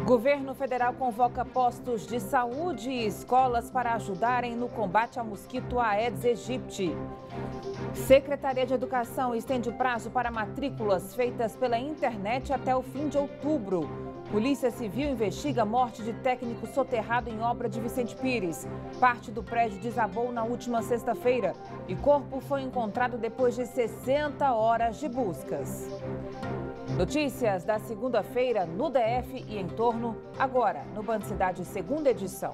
Governo federal convoca postos de saúde e escolas para ajudarem no combate ao mosquito Aedes aegypti. Secretaria de Educação estende o prazo para matrículas feitas pela internet até o fim de outubro. Polícia Civil investiga a morte de técnico soterrado em obra de Vicente Pires. Parte do prédio desabou na última sexta-feira e corpo foi encontrado depois de 60 horas de buscas. Notícias da segunda-feira no DF e em torno, agora no Band Cidade, segunda edição.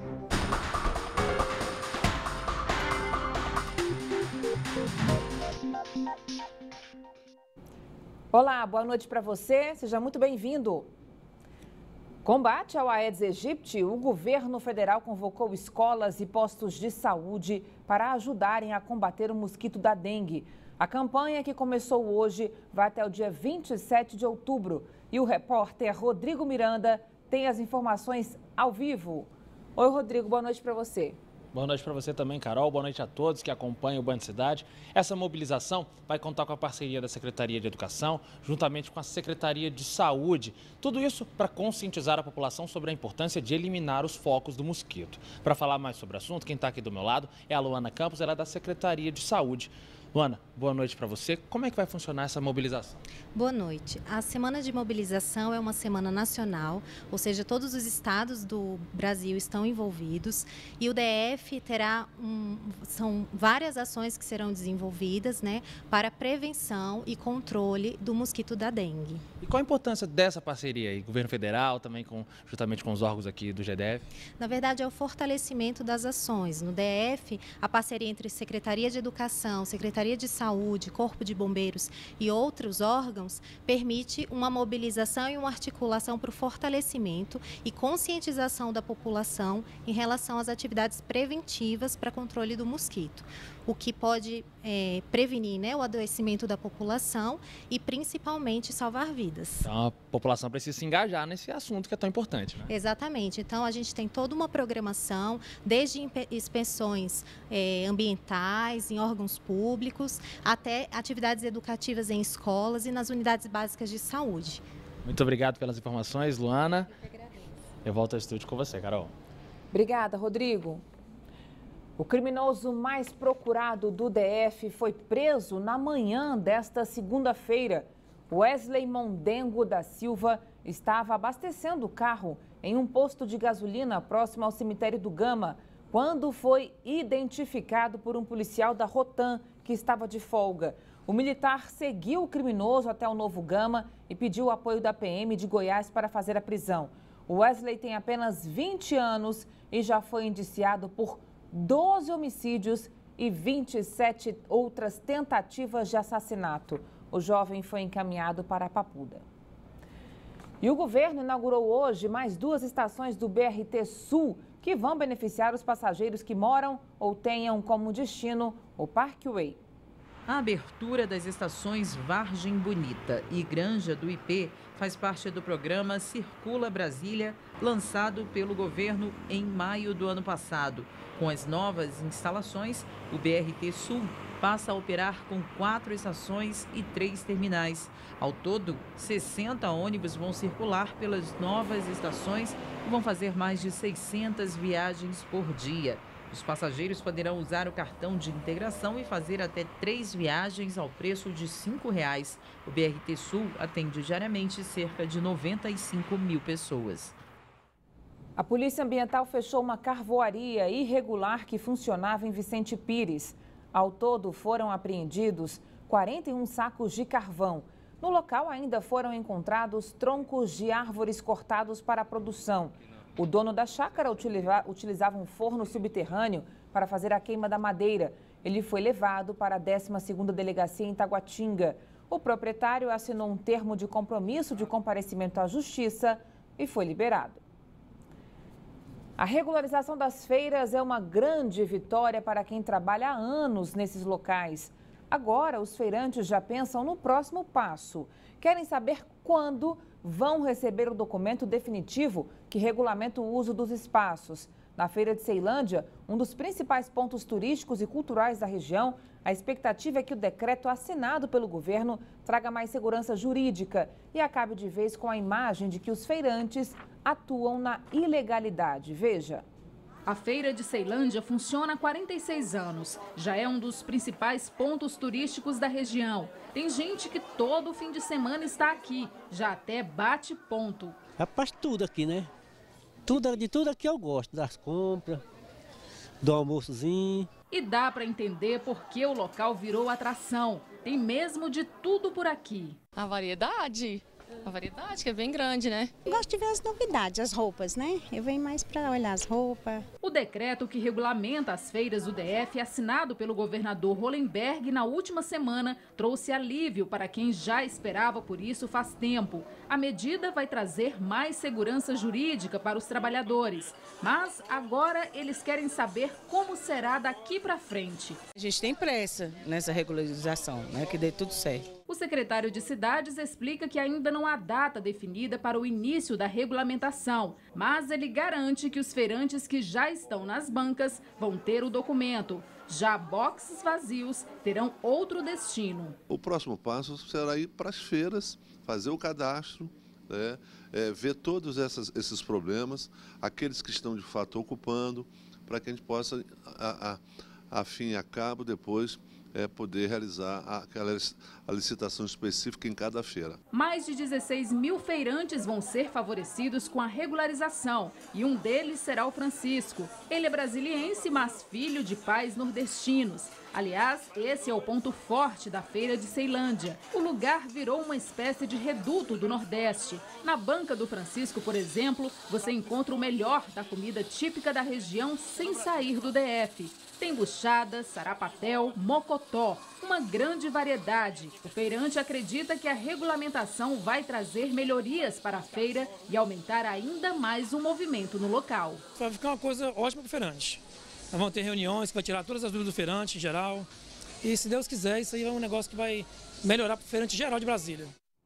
Olá, boa noite para você, seja muito bem-vindo. Combate ao Aedes aegypti, o governo federal convocou escolas e postos de saúde para ajudarem a combater o mosquito da dengue. A campanha, que começou hoje, vai até o dia 27 de outubro. E o repórter Rodrigo Miranda tem as informações ao vivo. Oi, Rodrigo, boa noite para você. Boa noite para você também, Carol. Boa noite a todos que acompanham o Band Cidade. Essa mobilização vai contar com a parceria da Secretaria de Educação, juntamente com a Secretaria de Saúde. Tudo isso para conscientizar a população sobre a importância de eliminar os focos do mosquito. Para falar mais sobre o assunto, quem está aqui do meu lado é a Luana Campos, ela é da Secretaria de Saúde. Luana, boa noite para você. Como é que vai funcionar essa mobilização? Boa noite. A semana de mobilização é uma semana nacional, ou seja, todos os estados do Brasil estão envolvidos e o DF são várias ações que serão desenvolvidas, né, para prevenção e controle do mosquito da dengue. E qual a importância dessa parceria aí? Governo federal, também juntamente com os órgãos aqui do GDF? Na verdade, é o fortalecimento das ações. No DF, a parceria entre Secretaria de Educação, Secretaria de Saúde, Corpo de Bombeiros e outros órgãos permite uma mobilização e uma articulação para o fortalecimento e conscientização da população em relação às atividades preventivas para controle do mosquito, o que pode prevenir, né, o adoecimento da população e principalmente salvar vidas. Então a população precisa se engajar nesse assunto que é tão importante, né? Exatamente. Então a gente tem toda uma programação, desde inspeções ambientais, em órgãos públicos, até atividades educativas em escolas e nas unidades básicas de saúde. Muito obrigado pelas informações, Luana. Eu que agradeço. Eu volto ao estúdio com você, Carol. Obrigada, Rodrigo. O criminoso mais procurado do DF foi preso na manhã desta segunda-feira. Wesley Mondengo da Silva estava abastecendo o carro em um posto de gasolina próximo ao cemitério do Gama, quando foi identificado por um policial da Rotam, que estava de folga. O militar seguiu o criminoso até o Novo Gama e pediu o apoio da PM de Goiás para fazer a prisão. O Wesley tem apenas 20 anos e já foi indiciado por 12 homicídios e 27 outras tentativas de assassinato. O jovem foi encaminhado para a Papuda. E o governo inaugurou hoje mais 2 estações do BRT Sul, que vão beneficiar os passageiros que moram ou tenham como destino o Parkway. A abertura das estações Vargem Bonita e Granja do IP faz parte do programa Circula Brasília, lançado pelo governo em maio do ano passado. Com as novas instalações, o BRT Sul passa a operar com 4 estações e 3 terminais. Ao todo, 60 ônibus vão circular pelas novas estações e vão fazer mais de 600 viagens por dia. Os passageiros poderão usar o cartão de integração e fazer até 3 viagens ao preço de R$ 5,00. O BRT Sul atende diariamente cerca de 95 mil pessoas. A Polícia Ambiental fechou uma carvoaria irregular que funcionava em Vicente Pires. Ao todo, foram apreendidos 41 sacos de carvão. No local ainda foram encontrados troncos de árvores cortados para a produção. O dono da chácara utilizava um forno subterrâneo para fazer a queima da madeira. Ele foi levado para a 12ª Delegacia em Taguatinga. O proprietário assinou um termo de compromisso de comparecimento à Justiça e foi liberado. A regularização das feiras é uma grande vitória para quem trabalha há anos nesses locais. Agora, os feirantes já pensam no próximo passo. Querem saber quando vão receber o documento definitivo que regulamenta o uso dos espaços. Na Feira de Ceilândia, um dos principais pontos turísticos e culturais da região, a expectativa é que o decreto assinado pelo governo traga mais segurança jurídica e acabe de vez com a imagem de que os feirantes atuam na ilegalidade. Veja. A Feira de Ceilândia funciona há 46 anos. Já é um dos principais pontos turísticos da região. Tem gente que todo fim de semana está aqui, já até bate ponto. Rapaz, tudo aqui, né? De tudo aqui eu gosto, das compras, do almoçozinho. E dá para entender por que o local virou atração. Tem mesmo de tudo por aqui. A variedade que é bem grande, né? Eu gosto de ver as novidades, as roupas, né? Eu venho mais para olhar as roupas. O decreto que regulamenta as feiras do DF, assinado pelo governador Hollenberg na última semana, trouxe alívio para quem já esperava por isso faz tempo. A medida vai trazer mais segurança jurídica para os trabalhadores. Mas agora eles querem saber como será daqui para frente. A gente tem pressa nessa regularização, né? Que dê tudo certo. O secretário de Cidades explica que ainda não há data definida para o início da regulamentação, mas ele garante que os feirantes que já estão nas bancas vão ter o documento. Já boxes vazios terão outro destino. O próximo passo será ir para as feiras, fazer o cadastro, né, ver todos esses problemas, aqueles que estão de fato ocupando, para que a gente possa, a fim e a cabo, depois poder realizar a licitação específica em cada feira. Mais de 16 mil feirantes vão ser favorecidos com a regularização e um deles será o Francisco. Ele é brasiliense, mas filho de pais nordestinos. Aliás, esse é o ponto forte da Feira de Ceilândia. O lugar virou uma espécie de reduto do Nordeste. Na banca do Francisco, por exemplo, você encontra o melhor da comida típica da região sem sair do DF. Tem buchada, sarapatel, mocotó, uma grande variedade. O feirante acredita que a regulamentação vai trazer melhorias para a feira e aumentar ainda mais o movimento no local. Vai ficar uma coisa ótima para o feirante. Nós vamos ter reuniões que vai tirar todas as dúvidas do feirante em geral. E se Deus quiser, isso aí é um negócio que vai melhorar para o feirante geral de Brasília.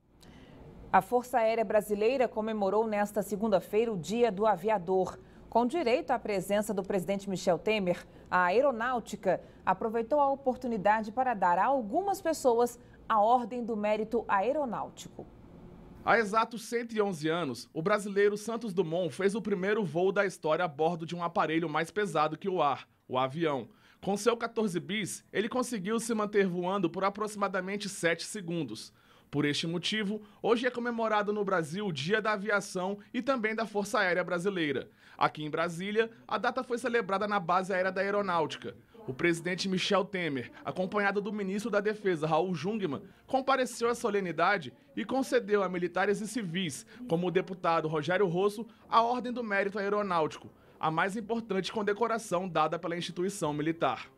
A Força Aérea Brasileira comemorou nesta segunda-feira o Dia do Aviador. Com direito à presença do presidente Michel Temer, a Aeronáutica aproveitou a oportunidade para dar a algumas pessoas a Ordem do Mérito Aeronáutico. Há exatos 111 anos, o brasileiro Santos Dumont fez o primeiro voo da história a bordo de um aparelho mais pesado que o ar, o avião. Com seu 14 bis, ele conseguiu se manter voando por aproximadamente 7 segundos. Por este motivo, hoje é comemorado no Brasil o Dia da Aviação e também da Força Aérea Brasileira. Aqui em Brasília, a data foi celebrada na Base Aérea da Aeronáutica. O presidente Michel Temer, acompanhado do ministro da Defesa, Raul Jungmann, compareceu à solenidade e concedeu a militares e civis, como o deputado Rogério Rosso, a Ordem do Mérito Aeronáutico, a mais importante condecoração dada pela instituição militar.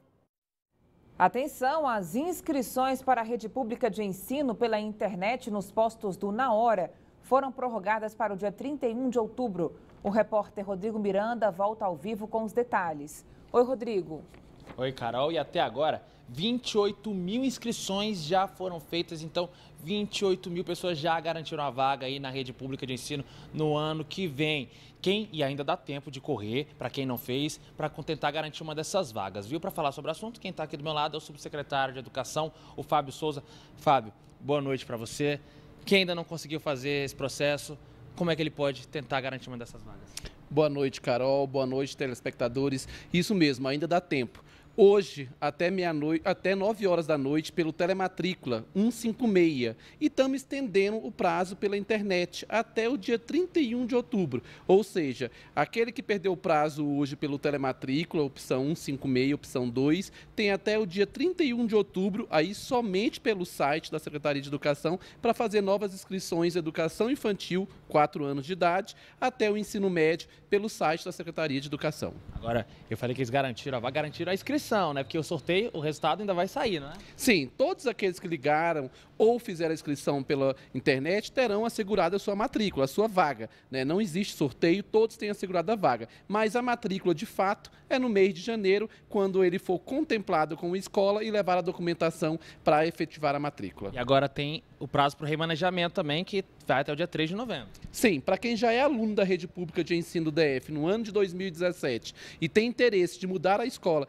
Atenção, as inscrições para a rede pública de ensino pela internet nos postos do Na Hora foram prorrogadas para o dia 31 de outubro. O repórter Rodrigo Miranda volta ao vivo com os detalhes. Oi, Rodrigo. Oi, Carol. E até agora, 28 mil inscrições já foram feitas, então 28 mil pessoas já garantiram a vaga aí na rede pública de ensino no ano que vem. E ainda dá tempo de correr, para quem não fez, para tentar garantir uma dessas vagas, viu? Para falar sobre o assunto, quem está aqui do meu lado é o subsecretário de Educação, o Fábio Souza. Fábio, boa noite para você. Quem ainda não conseguiu fazer esse processo, como é que ele pode tentar garantir uma dessas vagas? Boa noite, Carol. Boa noite, telespectadores. Isso mesmo, ainda dá tempo. Hoje, até meia-noite, até 9 horas da noite, pelo Telematrícula 156. E estamos estendendo o prazo pela internet até o dia 31 de outubro. Ou seja, aquele que perdeu o prazo hoje pelo Telematrícula, opção 156, opção 2, tem até o dia 31 de outubro, aí somente pelo site da Secretaria de Educação, para fazer novas inscrições de educação infantil, 4 anos de idade, até o ensino médio, pelo site da Secretaria de Educação. Agora, eu falei que eles garantiram a inscrição, né? Porque o sorteio, o resultado ainda vai sair, não é? Sim, todos aqueles que ligaram ou fizeram a inscrição pela internet terão assegurado a sua matrícula, a sua vaga, né? Não existe sorteio, todos têm assegurado a vaga. Mas a matrícula, de fato, é no mês de janeiro, quando ele for contemplado com a escola e levar a documentação para efetivar a matrícula. E agora tem o prazo para o remanejamento também, que vai até o dia 3 de novembro. Sim, para quem já é aluno da rede pública de ensino DF no ano de 2017 e tem interesse de mudar a escola para o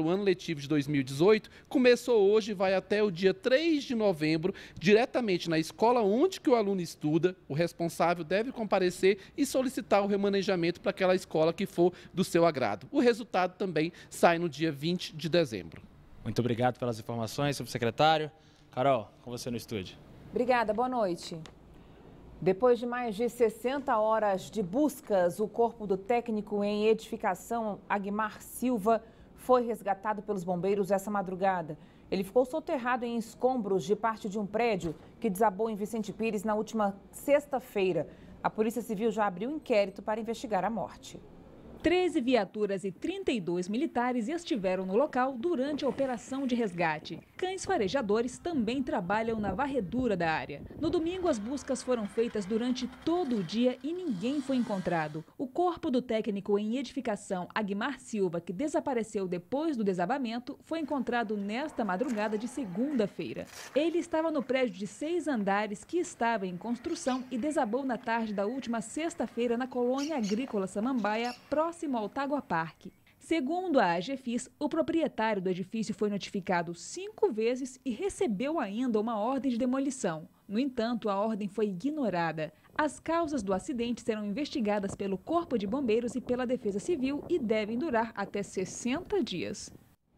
ano letivo de 2018, começou hoje e vai até o dia 3 de novembro, diretamente na escola onde que o aluno estuda. O responsável deve comparecer e solicitar o remanejamento para aquela escola que for do seu agrado. O resultado também sai no dia 20 de dezembro. Muito obrigado pelas informações, subsecretário. Carol, com você no estúdio. Obrigada, boa noite. Depois de mais de 60 horas de buscas, o corpo do técnico em edificação, Agmar Silva, foi resgatado pelos bombeiros essa madrugada. Ele ficou soterrado em escombros de parte de um prédio que desabou em Vicente Pires na última sexta-feira. A Polícia Civil já abriu inquérito para investigar a morte. 13 viaturas e 32 militares estiveram no local durante a operação de resgate. Cães farejadores também trabalham na varredura da área. No domingo, as buscas foram feitas durante todo o dia e ninguém foi encontrado. O corpo do técnico em edificação, Agmar Silva, que desapareceu depois do desabamento, foi encontrado nesta madrugada de segunda-feira. Ele estava no prédio de 6 andares que estava em construção e desabou na tarde da última sexta-feira na colônia agrícola Samambaia, próximo ao Tagua Parque. Segundo a AGFIS, o proprietário do edifício foi notificado 5 vezes e recebeu ainda uma ordem de demolição. No entanto, a ordem foi ignorada. As causas do acidente serão investigadas pelo Corpo de Bombeiros e pela Defesa Civil e devem durar até 60 dias.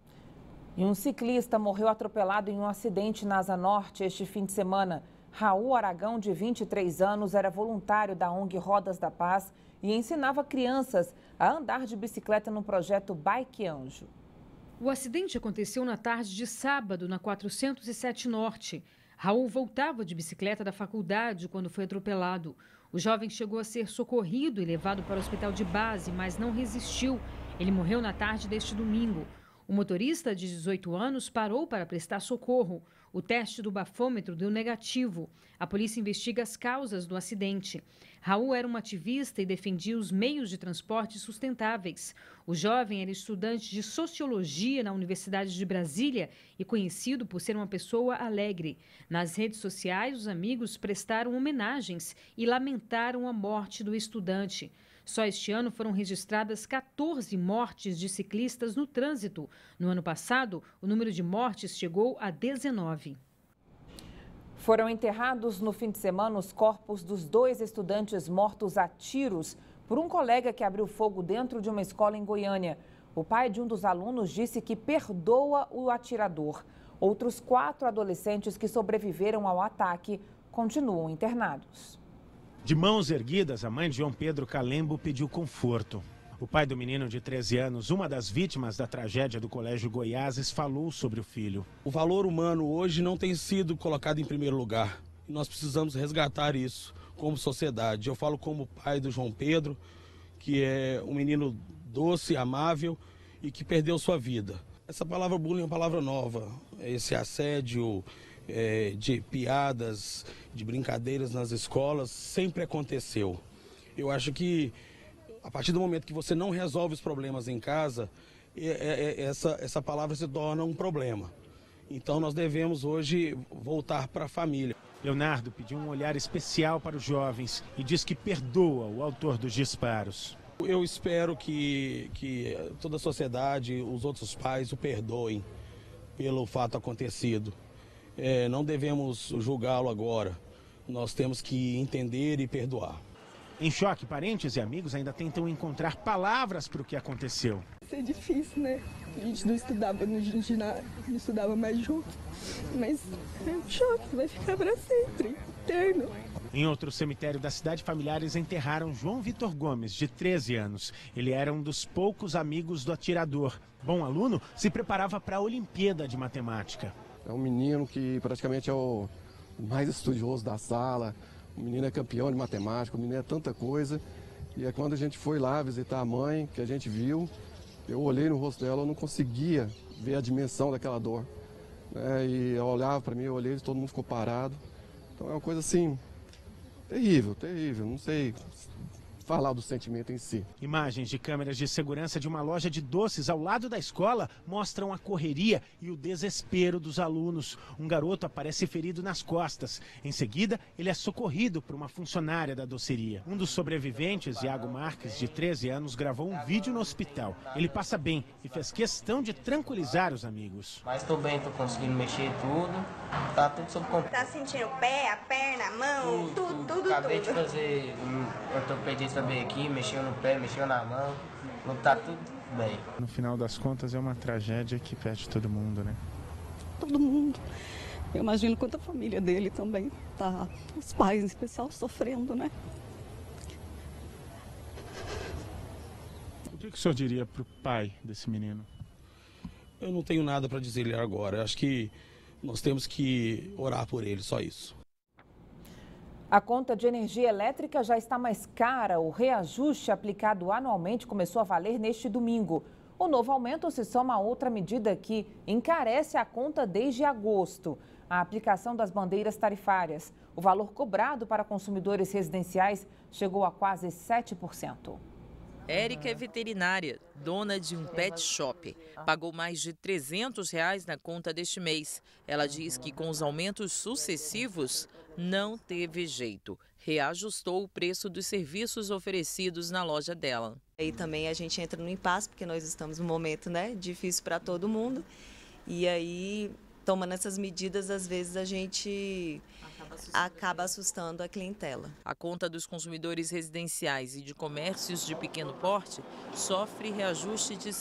E um ciclista morreu atropelado em um acidente na Asa Norte este fim de semana. Raul Aragão, de 23 anos, era voluntário da ONG Rodas da Paz e ensinava crianças a andar de bicicleta no projeto Bike Anjo. O acidente aconteceu na tarde de sábado, na 407 Norte. Raul voltava de bicicleta da faculdade quando foi atropelado. O jovem chegou a ser socorrido e levado para o hospital de base, mas não resistiu. Ele morreu na tarde deste domingo. O motorista, de 18 anos, parou para prestar socorro. O teste do bafômetro deu negativo. A polícia investiga as causas do acidente. Raul era um ativista e defendia os meios de transporte sustentáveis. O jovem era estudante de sociologia na Universidade de Brasília e conhecido por ser uma pessoa alegre. Nas redes sociais, os amigos prestaram homenagens e lamentaram a morte do estudante. Só este ano foram registradas 14 mortes de ciclistas no trânsito. No ano passado, o número de mortes chegou a 19. Foram enterrados no fim de semana os corpos dos 2 estudantes mortos a tiros por um colega que abriu fogo dentro de uma escola em Goiânia. O pai de um dos alunos disse que perdoa o atirador. Outros 4 adolescentes que sobreviveram ao ataque continuam internados. De mãos erguidas, a mãe de João Pedro Calembo pediu conforto. O pai do menino de 13 anos, uma das vítimas da tragédia do Colégio Goiáses, falou sobre o filho. O valor humano hoje não tem sido colocado em primeiro lugar. E nós precisamos resgatar isso como sociedade. Eu falo como pai do João Pedro, que é um menino doce, amável e que perdeu sua vida. Essa palavra bullying é uma palavra nova. Esse assédio de piadas, de brincadeiras nas escolas, sempre aconteceu. Eu acho que a partir do momento que você não resolve os problemas em casa, essa palavra se torna um problema. Então nós devemos hoje voltar para a família. Leonardo pediu um olhar especial para os jovens e diz que perdoa o autor dos disparos. Eu espero que toda a sociedade, os outros pais o perdoem pelo fato acontecido. Não devemos julgá-lo agora, nós temos que entender e perdoar. Em choque, parentes e amigos ainda tentam encontrar palavras para o que aconteceu. Isso é difícil, né? A gente não estudava, não estudava mais junto, mas é um choque, vai ficar para sempre, eterno. Em outro cemitério da cidade, familiares enterraram João Vitor Gomes, de 13 anos. Ele era um dos poucos amigos do atirador. Bom aluno, se preparava para a Olimpíada de Matemática. É um menino que praticamente é o mais estudioso da sala, o menino é campeão de matemática, o menino é tanta coisa. E é quando a gente foi lá visitar a mãe, que a gente viu, eu olhei no rosto dela, eu não conseguia ver a dimensão daquela dor. E ela olhava para mim, eu olhei, todo mundo ficou parado. Então é uma coisa assim, terrível, terrível. Não sei falar do sentimento em si. Imagens de câmeras de segurança de uma loja de doces ao lado da escola mostram a correria e o desespero dos alunos. Um garoto aparece ferido nas costas. Em seguida, ele é socorrido por uma funcionária da doceria. Um dos sobreviventes, Iago Marques, de 13 anos, gravou um vídeo no hospital. Ele passa bem e fez questão de tranquilizar os amigos. Mas tô bem, tô conseguindo mexer tudo. Tá tudo sob controle. Tá sentindo o pé, a perna, a mão, tudo. Acabei de fazer um ortopedista bem aqui, mexeu no pé, mexeu na mão. Tá tudo bem. No final das contas, é uma tragédia que perde todo mundo, né? Todo mundo. Eu imagino quanto a família dele também tá, os pais em especial, sofrendo, né? O que o senhor diria para o pai desse menino? Eu não tenho nada para dizer agora. Eu acho que nós temos que orar por ele, só isso. A conta de energia elétrica já está mais cara. O reajuste aplicado anualmente começou a valer neste domingo. O novo aumento se soma a outra medida que encarece a conta desde agosto: a aplicação das bandeiras tarifárias. O valor cobrado para consumidores residenciais chegou a quase 7%. Érica é veterinária, dona de um pet shop. Pagou mais de R$ 300 na conta deste mês. Ela diz que com os aumentos sucessivos não teve jeito. Reajustou o preço dos serviços oferecidos na loja dela. E também a gente entra no impasse, porque nós estamos num momento, né, difícil para todo mundo. E aí, tomando essas medidas, às vezes a gente acaba assustando a clientela. A conta dos consumidores residenciais e de comércios de pequeno porte sofre reajuste de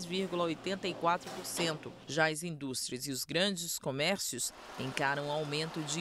6,84%. Já as indústrias e os grandes comércios encaram aumento de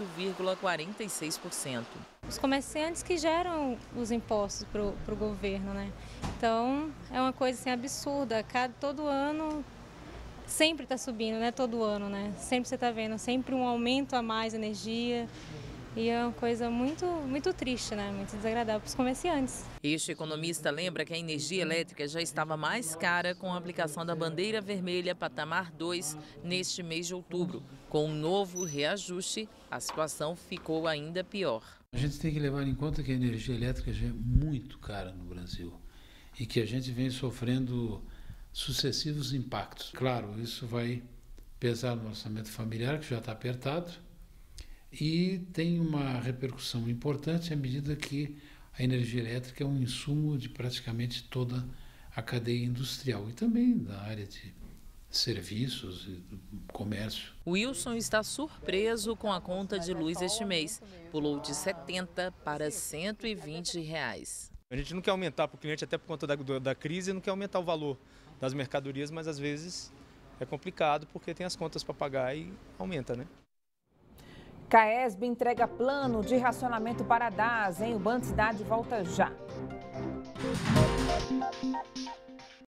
8,46%. Os comerciantes que geram os impostos para o governo, né? Então, é uma coisa assim, absurda. Todo ano sempre está subindo, né? Todo ano, né? Sempre você está vendo, sempre um aumento a mais de energia. E é uma coisa muito triste, né? Muito desagradável para os comerciantes. Este economista lembra que a energia elétrica já estava mais cara com a aplicação da bandeira vermelha patamar 2 neste mês de outubro. Com um novo reajuste, a situação ficou ainda pior. A gente tem que levar em conta que a energia elétrica já é muito cara no Brasil e que a gente vem sofrendo sucessivos impactos. Claro, isso vai pesar no orçamento familiar, que já está apertado, e tem uma repercussão importante à medida que a energia elétrica é um insumo de praticamente toda a cadeia industrial e também da área de serviços e do comércio. Wilson está surpreso com a conta de luz este mês. Pulou de R$ 70 para R$ 120. A gente não quer aumentar para o cliente, até por conta da crise, não quer aumentar o valor das mercadorias, mas às vezes é complicado porque tem as contas para pagar e aumenta, né? CAESB entrega plano de racionamento para a DAS, hein? O Band Cidade volta já.